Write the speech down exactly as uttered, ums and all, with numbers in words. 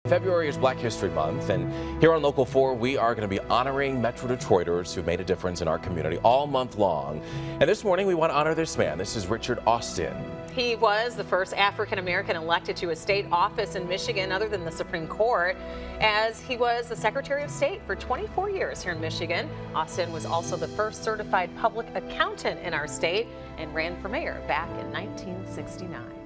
February is Black History Month, and here on Local four, we are going to be honoring Metro Detroiters who made a difference in our community all month long. And this morning, we want to honor this man. This is Richard Austin. He was the first African-American elected to a state office in Michigan other than the Supreme Court, as he was the Secretary of State for twenty-four years here in Michigan. Austin was also the first certified public accountant in our state and ran for mayor back in nineteen sixty-nine.